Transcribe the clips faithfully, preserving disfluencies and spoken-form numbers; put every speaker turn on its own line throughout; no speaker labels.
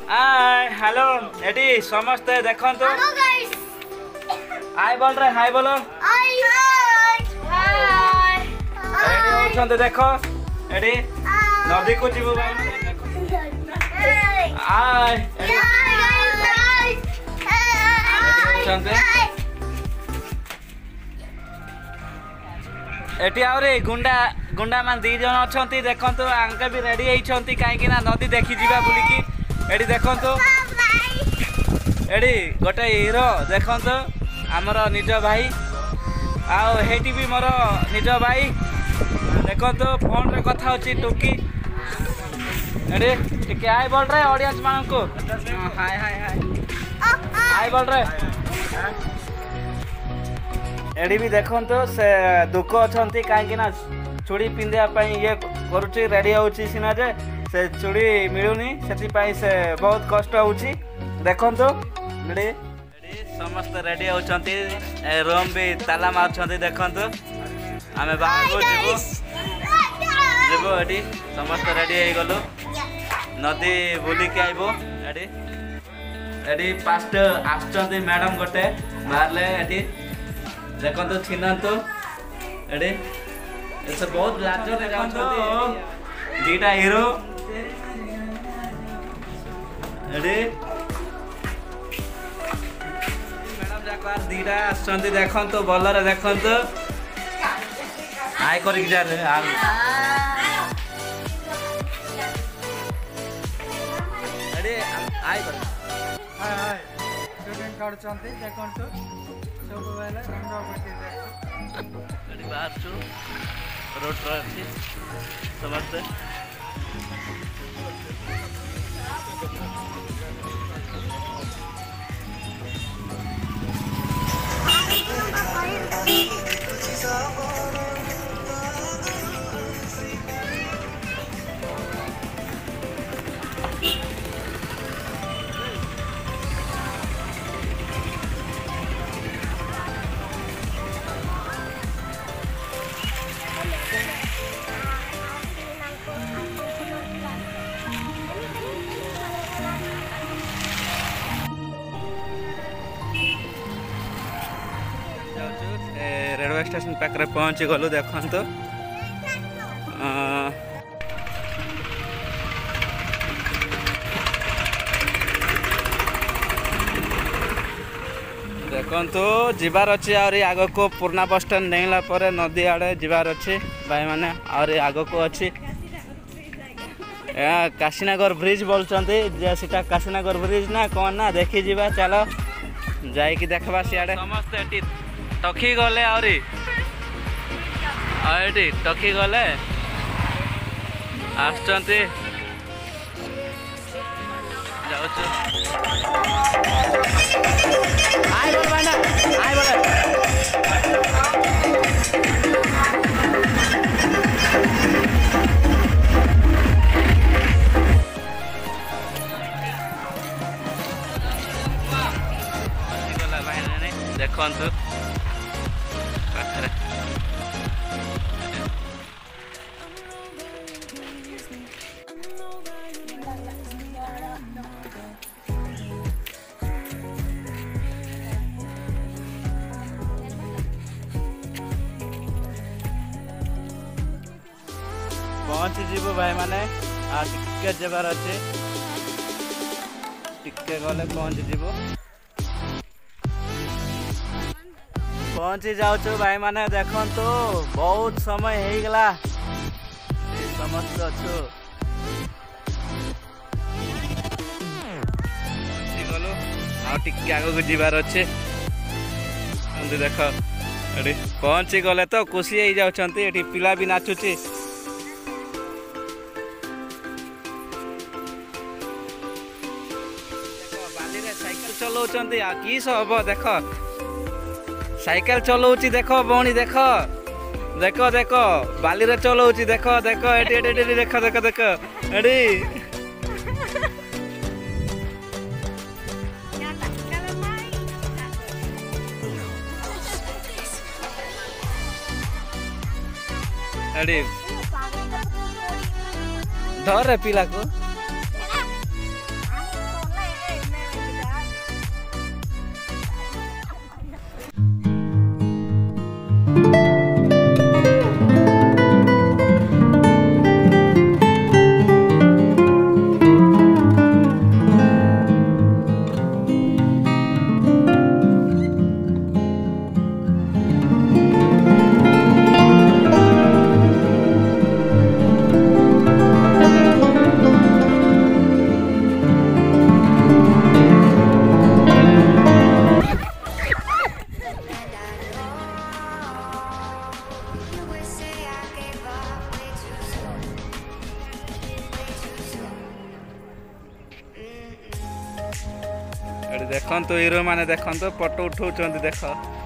Hi hello eighty समस्ते देखंतु
hello guys
hi बोल रे हाय बोलो
हाय हाय
रेडी होछंते देखो एटी नदी को जीवो हाय एटी होछंते एटी आउरे गुंडा गुंडा मान दी जन अछंती देखंतु आंके भी रेडी हेछंती काहे कि ना नदी देखि जीवा बोली की एटी देखंतु एटी गोटे हीरो देखंतु हमर निज भाई आओ हेटी भी मोर निज भाई देखंतु फोन रे कथा होची टुकी एटी टिके हाय बोल रे ऑडियंस मान को हाय हाय हाय हाय बोल रे एडी भी देखंतु से दुख अछंती काहे कि ना चूड़ी पिंदिया पई ये करूची रेडी होची सिना जे से चूड़ी मिलुनी सेति पई से बहुत कष्ट होची देखंतु एडी एडी समस्त रेडी होचंती रूम भी ताला मारछंती देखंतु हमें बाहर को जेबो जेबो एडी समस्त रेडी हे गलो नदी बुली के आइबो एडी एडी पास्ट आछंती मैडम गोटे बाहरले एडी देखो छिनातो एडे ऐसे बहुत लाजो रे जाउछथि दीटा हीरो एडे मैडम जाकर दीटा आछंती देखंतो बलर देखंतो आय करिक जा रे आ एडे आय कर
हाय हाय स्टूडेंट कार्ड चंती देखंतो सब बेले रंगा पट्टी देखो
गाड़ी बाहर छु रोड पर अछि समझते रेलवे स्टेशन पाखे पहुँची गलु देखंतु देखंतु जीवार अच्छी आहरी आग को पुराना बस स्टैंड डेला पर नदी आड़े जीवार अच्छी भाई मैंने आहरी आग को अच्छी काशीनगर ब्रिज बोलते सीटा काशीनगर ब्रिज ना कौन ना देखी जीवा चलो जाइकी देखबा सियाड़े समस्ते टकी गले आहरी आएटी टकी गले आसचंती जाउछु आइ बोल भाई ना आइ बोल गला भाई ने देखंतु पहुँची जीव भाई माने आ टिके जबार अच्छे टिके गले पहुँची जीव पहुँची जाऊँ भाई माने देखंतु बहुत समय हो गला समस्त अच्छु गलु आ टिके आगो जीवार अच्छे देख एटी पहुँची गले तो खुशी हो जाउछंती एटी पिला भी नाचुची साइकेल चलाउछंती आ की सब देख साइकेल चलाउची देख बौणी देख देख देख बाली रे चलाउची देख देख एटी एटी एटी देख देख देख एटी एटी धर रे पिला को ଏଠି ଦେଖନ୍ତୁ ହିରୋ ମାନେ ଦେଖନ୍ତୁ ଫଟୋ ଉଠଉଛନ୍ତି ଦେଖ।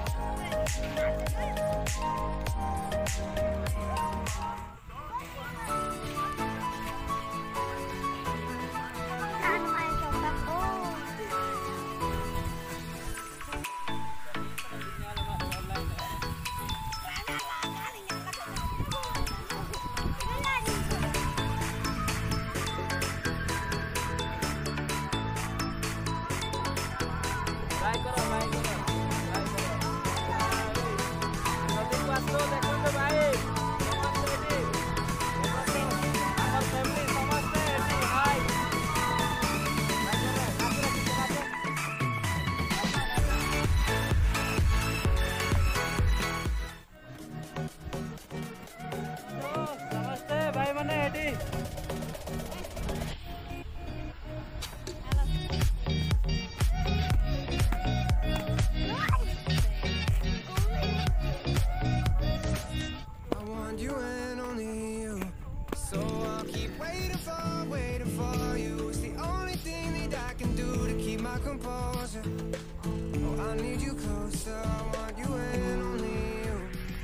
Composure. Oh, I need you closer. I want you and only you.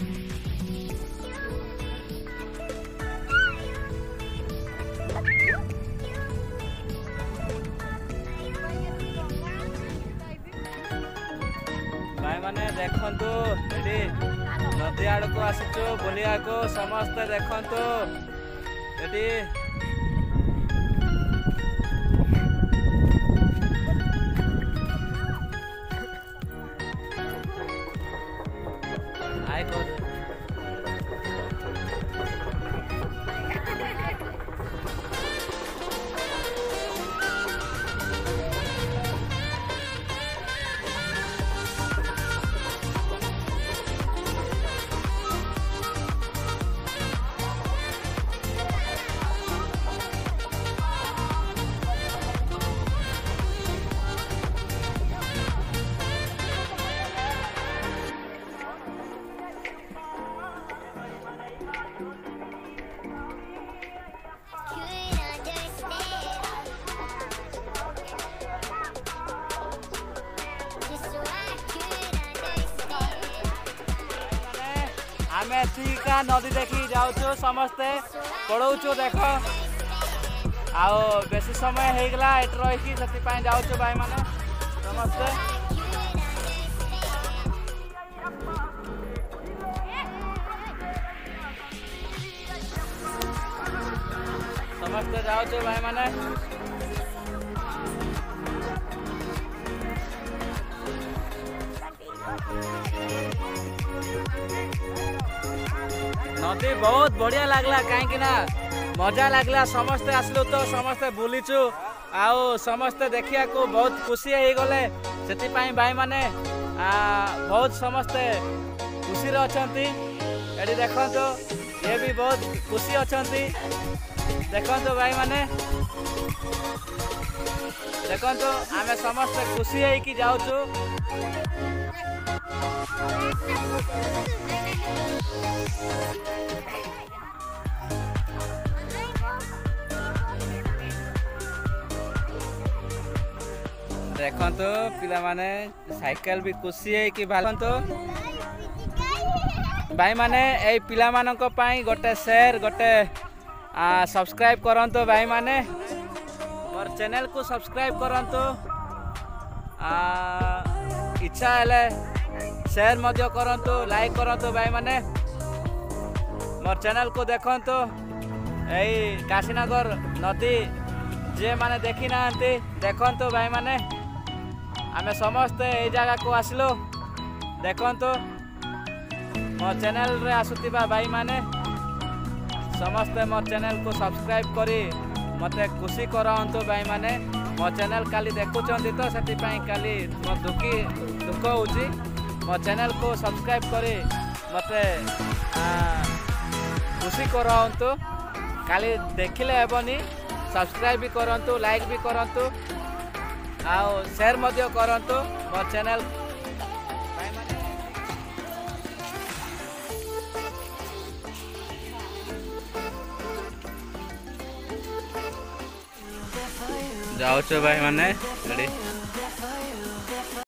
भाई माने देखंतु एडी नदी आड़को आसिचो बुलिया को समस्त देखंतु एडी आइ को आमे तीका नदी देखी जाऊँ समस्ते पढ़ाऊँ देख आओ बेसी समय हो गला एट रही से जाऊँ भाई माने समस्ते समस्ते जाऊँ भाई माने नदी बहुत बढ़िया लगला कहीं ना मजा लगला समस्ते आसलु तो समस्ते बुलीचु आओ समस्ते देखिया को बहुत खुशी हो गले से भाई माने आ, बहुत समस्ते खुशी अछंती एडी देखंतो ये भी बहुत खुशी अछंती देखंतो भाई माने देखंतो आमे समस्ते खुशी है कि जाऊचु देखंतो पिला माने साइकिल भी खुशी है कि भालंतो भाई माने ए पिला मानक पई गोटे शेयर गोटे सब्सक्राइब करंतो भाई माने और चैनल को सब्सक्राइब करंतो इच्छा हेले शेयर मध्य करंतो लाइक करंतो भाई माने मोर चैनल को देखंतो एई काशीनगर नदी जे माने देखी ना देखंतो भाई माने आमे समस्त ए जगह को आसलो देखंतो मो चैनल रे आसुतिबा भाई माने समस्त मो चैनल को सब्सक्राइब करी मते खुशी करांतो भाई माने मो चैनल काली देखुचंती तो सेति पई काली मो दुखी दुख होची मो चैनल को सब्सक्राइब करी मते खुशी करांतो काली देखिले हेबनी सब्सक्राइब भी करंतु लाइक भी करंतु आओ शेयर मध्य करंतु मो चैनल जाओ भाई माने रेडी।